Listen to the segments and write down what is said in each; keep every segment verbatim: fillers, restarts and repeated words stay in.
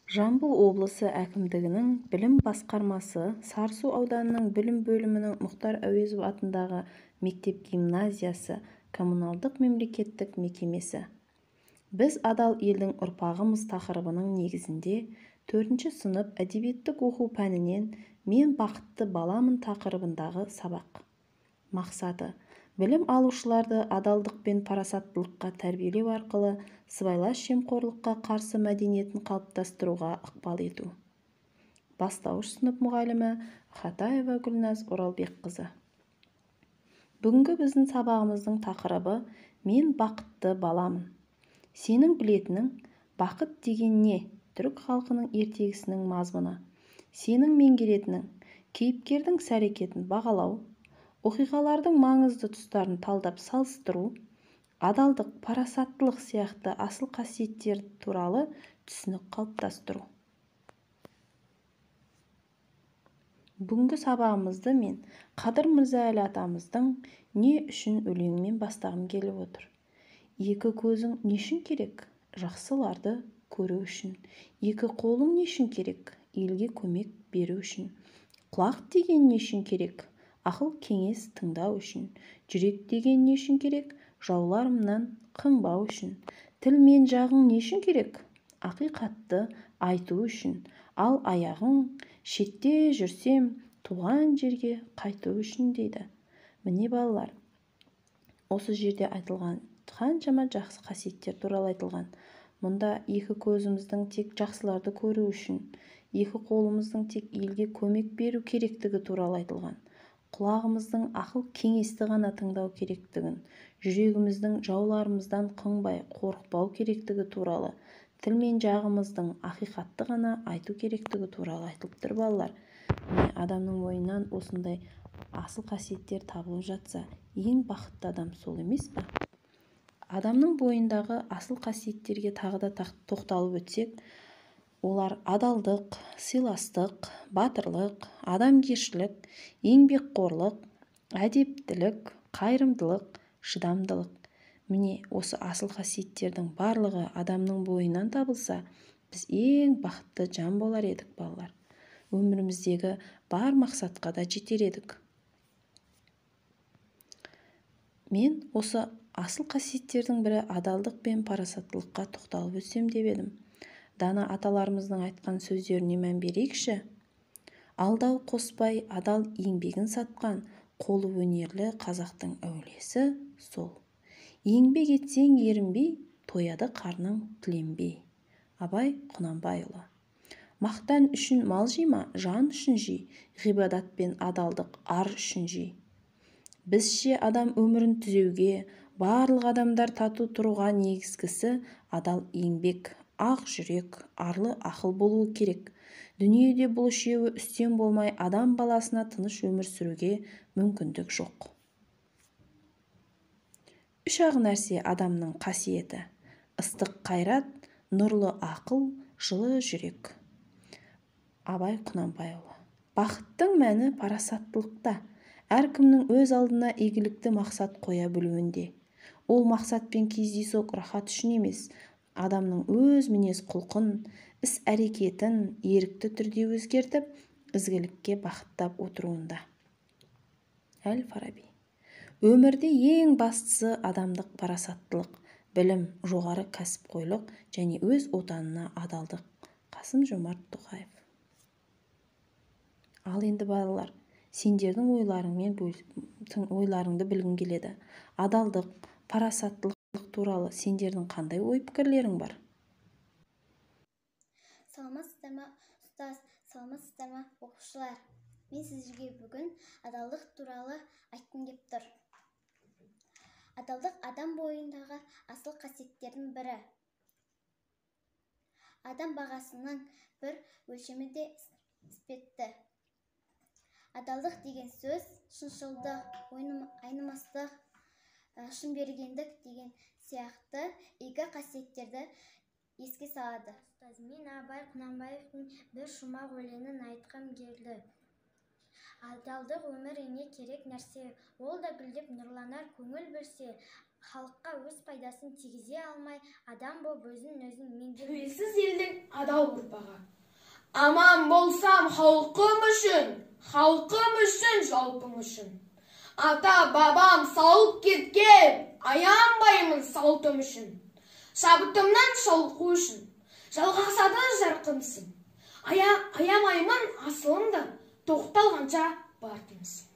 Жамбыл облысы әкімдігінің білім басқармасы Сарысу ауданының білім бөлімінің Мұхтар Әуезов атындағы мектеп-гимназиясы коммуналдық мемлекеттік мекемесі. Біз адал елдің ұрпағымыз тақырыбының негізінде төртінші сынып әдебиеттік оқу пәнінен мен бақытты баламын тақырыбындағы сабақ. Мақсаты: білім алушыларды адалдық пен парасаттылыққа тәрбиелеу арқылы сыбайлас жемқорлыққа қарсы мәдениетін қалыптастыруға ықпал ету. Бастауыш сынып мұғалімі Хатаева Гүлназ Оралбекқызы. Бүгінгі біздің сабағымыздың тақырыбы «Мен бақытты баламын». Сенің білетінің бақыт деген не? Түрік халқының ертегісінің мазмұны. Сенің меңгеретінің кейіпкердің іс-әрекетін бағалау, оқиғалардың маңызды тұстарын талдап салыстыру, адалдық, парасаттылық сияқты асыл қасиеттер туралы түсінік қалыптастыру. Бүгінгі сабағымызды мен Қадыр Мырзаәлі атамыздың «Не үшін» өлеңімен бастағым келіп отыр. Екі көзің не үшін керек? Жақсыларды көру үшін. Екі қолың не үшін керек? Елге көмек беру үшін. Құлақ деген не үшін керек? Ақыл кеңес тыңдау үшін. Жүрек деген не үшін керек? Жауларымнан қыңбау үшін. Тіл мен жағың не үшін керек? Ақиқатты айту үшін. Ал аяғың шетте жүрсем, туған жерге қайту үшін дейді. Міне балалар, осы жерде айтылған қаншама жақсы қасиеттер туралы айтылған. Мұнда екі көзіміздің тек жақсыларды көру үшін, екі қолымыздың тек елге көмек беру керектігі туралы айтылған. Құлағымыздың ақыл кеңесті ғана тыңдау керектігін, жүрегіміздің жауларымыздан қыңбай, қорықпау керектігі туралы, тіл мен жағымыздың ақиқатты ғана айту керектігі туралы айтылып тұр балалар. Міне адамның ойынан осындай асыл қасиеттер табылып жатса, ең бақытты адам сол емес пе? Адамның бойындағы асыл қасиеттерге тағы да тоқталып өтсек, олар адалдық, сыйластық, батырлық, адамгершілік, еңбекқорлық, әдептілік, қайырымдылық, шыдамдылық. Міне осы асыл қасиеттердің барлығы адамның бойынан табылса, біз ең бақытты жан болар едік балалар. Өміріміздегі бар мақсатқа да жетер едік. Мен осы асыл қасиеттердің бірі адалдық пен парасаттылыққа тоқталып өтсем деп едім. Дана аталарымыздың айтқан сөздеріне мән берейікші. Алдау қоспай адал еңбегін сатқан қолы өнерлі қазақтың әулесі сол. Еңбек етсең ерінбей, тояды қарның тіленбей. Абай Құнанбайұлы. Мақтан үшін мал жима, жан үшін жи, ғибадат пен адалдық ар үшін жи. Бізше адам өмірін түзеуге, барлық адамдар тату тұруға негізгісі адал еңбек, ақ жүрек, арлы ақыл болуы керек. Дүниеде бұл үшеуі үстем болмай, адам баласына тыныш өмір сүруге мүмкіндік жоқ. Үш ақ нәрсе адамның қасиеті: ыстық қайрат, нұрлы ақыл, жылы жүрек. Абай Құнанбайұлы. Бақыттың мәні парасаттылықта. Әркімнің өз алдына игілікті мақсат қоя білуінде. Ол мақсатпен кездейсоқ рахат үшін емес, адамның өз мінез құлқын, іс-әрекетін ерікті түрде өзгертіп, ізгілікке бағыттап отыруында. Әл-Фараби. Өмірде ең бастысы адамдық парасаттылық, білім, жоғары кәсіпқойлық және өз отанына адалдық. Қасым-Жомарт Тоқаев. Ал енді балалар, сендердің ойларыңмен ойларыңды білгім келеді. Адалдық, парасаттылық туралы сендердің қандай ой-пікірлерің бар? Саламатсыздар ма, ұстаз, саламатсыздар ма, оқушылар. Мен сіздерге бүгін адалдық туралы айтқым келіп тұр. Адалдық адам бойындағы асыл қасиеттердің бірі. Адам бағасының бір өлшемі де іспетті. Адалдық деген сөз шыншылдық, айнымастық, шынбергендік деген сияқты игі қасиеттерді еске салады. Мен Абай Құнанбаевтың бір шумақ өлеңін айтқым келді. Адалдық өміріне керек нәрсе, ол да гүлдеп нұрланар көңіл берсе, халыққа өз пайдасын тигізе алмай, адам боп өзін өзін меңгермесе. Тәуелсіз елдің адал ұрпағы. Aman болсам халқым үшін, халқым үшін, жалпым үшін. Ата бабам салып кеткен, аянбаймын салтым үшін. Шабытымнан шалқу үшін, жалғасады жарқынсын. Аямаймын асылымды, тоқталғанша бар демсін.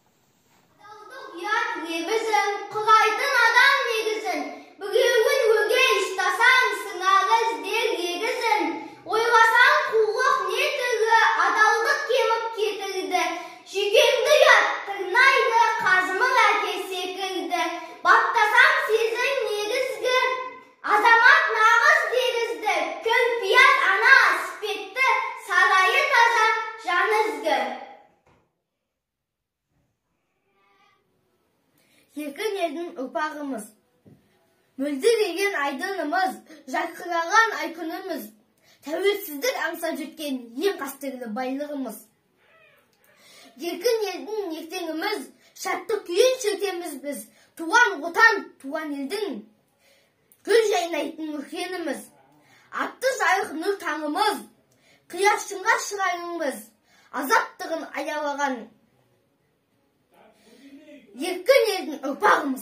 Ұят лебізін, құлайтын адам негізін, бүгеуін өге ұштасаң, сыңағы іздер егізін. Ойласаң қулық не түгі, адалдық кеміп кетілді. Жүйкеңді ұят, тырнайды, қазымың әке секілді. Баптасаң сезің негізгі, азамат нағыз дегізді. Көлпият ана іспетті, сарайы таза, жанызғы. Еркін елдің ұрпағымыз, мөлдіреген айдынымыз, жарқыраған айкүніміз, тәуелсіздік аңсап жеткен ең қастерлі байлығымыз. Еркін елдің ертеңіміз, шаттық күйін шертеміз біз, туған отан, туған елдің гүл жайнайтын өркеніміз. Атты жарық нұр таңымыз, қияшынға шырайымыз, азаттығын аялаған еркін елдің ұрпағымыз.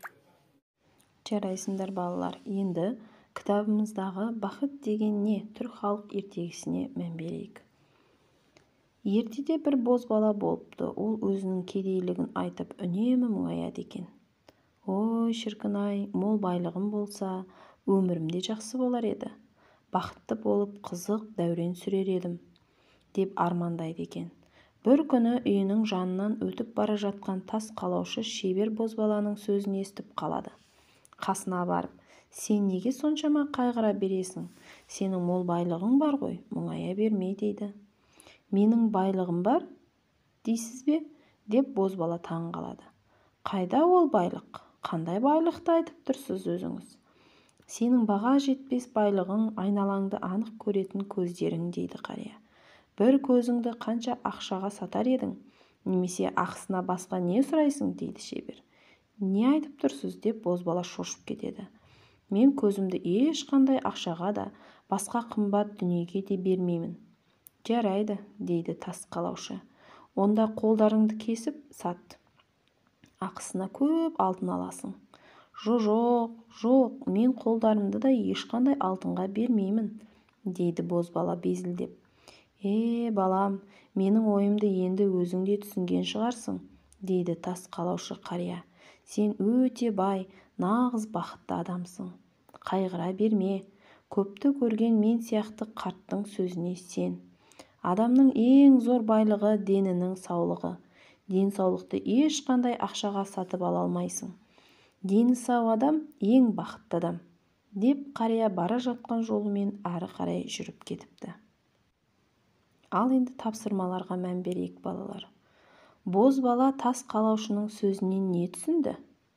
Жарайсыңдар балалар, енді кітабымыздағы бақыт деген не түрік халық ертегісіне мән берейік. Ертеде бір бозбала болыпты, ол өзінің кедейлігін айтып үнемі мұңаяды екен. Ой, шіркін-ай, мол байлығым болса, өмірімде жақсы болар еді. Бақытты болып қызық дәурен сүрер едім, деп армандайды екен. Бір күні үйінің жанынан өтіп бара жатқан тас қалаушы шебер бозбаланың сөзін естіп қалады. Қасына барып, сен неге соншама қайғыра бересің? Сенің мол байлығың бар ғой, мұңая берме дейді. Менің байлығым бар, дейсіз бе? Деп бозбала таң қалады. Қайда ол байлық? Қандай байлықты айтып тұрсыз өзіңіз? Сенің баға жетпес байлығың айналаңды анық көретін көздерің, дейді қария. Бір көзіңді қанша ақшаға сатар едің, немесе ақысына басқа не сұрайсың, дейді шебер. Не айтып тұрсыз, деп бозбала шошып кетеді. Мен көзімді ешқандай ақшаға да, басқа қымбат дүниеге де бермеймін. Жарайды, дейді тас қалаушы. Онда қолдарыңды кесіп сат. Ақысына көп алтын аласың. Жоқ, жоқ, мен қолдарымды да ешқандай алтынға бермеймін, дейді бозбала безілдеп. Е, балам, менің ойымды енді өзің де түсінген шығарсың, дейді тас қалаушы қария. Сен өте бай, нағыз бақытты адамсың. Қайғыра берме, көпті көрген мен сияқты қарттың сөзіне сен. Адамның ең зор байлығы денінің саулығы. Денсаулықты ешқандай ақшаға сатып ала алмайсың. Дені сау адам ең бақытты адам, деп қария бара жатқан жолымен ары қарай жүріп кетіпті. Ал енді тапсырмаларға мән берейік балалар. Бозбала тас қалаушының сөзінен не түсінді?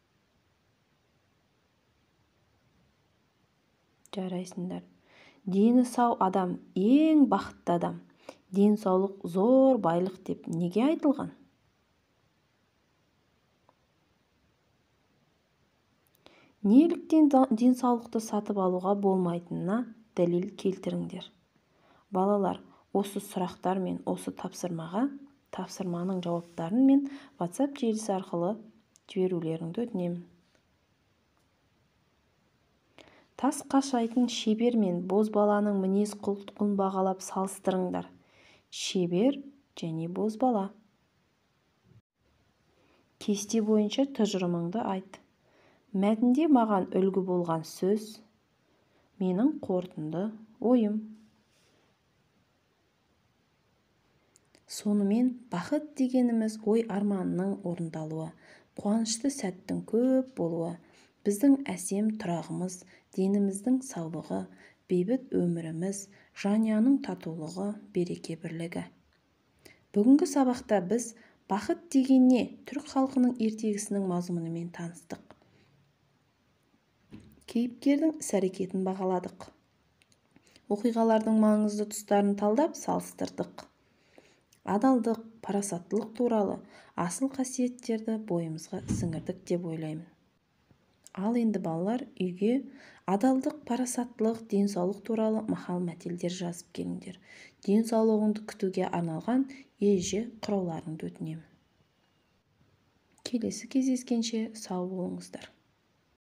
Жарайсыңдар. Дені сау адам ең бақытты адам. Денсаулық зор байлық деп неге айтылған? Неліктен денсаулықты сатып алуға болмайтынына дәлел келтіріңдер. Балалар, осы сұрақтар мен осы тапсырмаға тапсырманың жауаптарын мен WhatsApp желісі арқылы жіберулеріңді өтінемін. Тас қашайтын шебер мен бозбаланың мінез құлқын бағалап салыстырыңдар. Шебер және бозбала. Кесте бойынша тұжырымыңды айт. Мәтінде маған үлгі болған сөз, менің қорытынды ойым. Сонымен бақыт дегеніміз ой арманының орындалуы, қуанышты сәттің көп болуы, біздің әсем тұрағымыз, деніміздің саулығы, бейбіт өміріміз, жанұяның татулығы, береке бірлігі. Бүгінгі сабақта біз бақыт деген не түрік халқының ертегісінің мазмұнымен таныстық. Кейіпкердің іс-әрекетін бағаладық. Оқиғалардың маңызды тұстарын талдап салыстырдық. Адалдық, парасаттылық туралы асыл қасиеттерді бойымызға сіңірдік деп ойлаймын. Ал енді балалар үйге Адалдық, парасаттылық, денсаулық туралы мақал-мәтелдер жазып келіңдер. Денсаулығыңды күтуге арналған ереже құрауларыңды өтінемін. Келесі кездескенше сау болыңыздар.